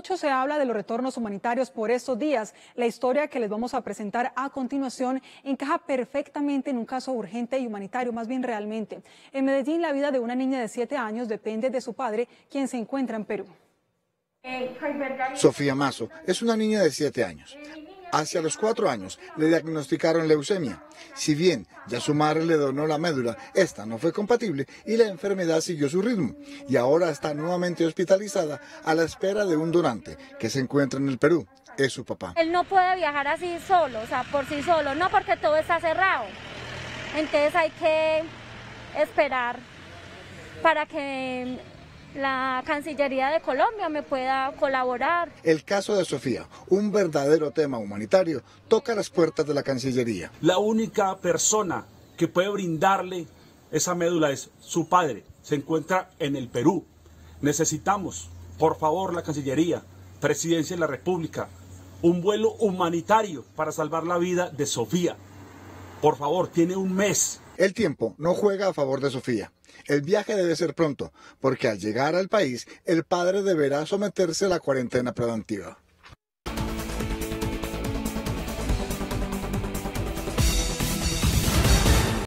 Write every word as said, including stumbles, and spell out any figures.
Mucho se habla de los retornos humanitarios por estos días. La historia que les vamos a presentar a continuación encaja perfectamente en un caso urgente y humanitario, más bien realmente. En Medellín, la vida de una niña de siete años depende de su padre, quien se encuentra en Perú. Sofía Mazo es una niña de siete años. Hacia los cuatro años le diagnosticaron leucemia. Si bien ya su madre le donó la médula, esta no fue compatible y la enfermedad siguió su ritmo. Y ahora está nuevamente hospitalizada a la espera de un donante que se encuentra en el Perú. Es su papá. Él no puede viajar así solo, o sea, por sí solo, no, porque todo está cerrado. Entonces hay que esperar para que la Cancillería de Colombia me pueda colaborar. El caso de Sofía, un verdadero tema humanitario, toca las puertas de la Cancillería. La única persona que puede brindarle esa médula es su padre. Se encuentra en el Perú. Necesitamos, por favor, la Cancillería, Presidencia de la República, un vuelo humanitario para salvar la vida de Sofía. Por favor, tiene un mes. El tiempo no juega a favor de Sofía. El viaje debe ser pronto, porque al llegar al país, el padre deberá someterse a la cuarentena preventiva.